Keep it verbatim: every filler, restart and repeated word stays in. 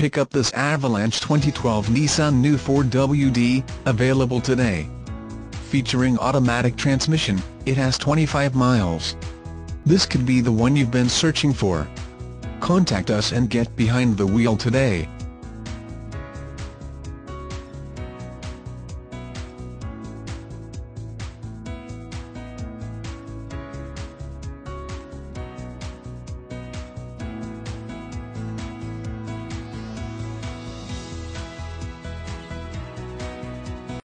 pick up this Avalanche twenty twelve Nissan New four W D, available today. Featuring automatic transmission, it has twenty-five miles. This could be the one you've been searching for. Contact us and get behind the wheel today.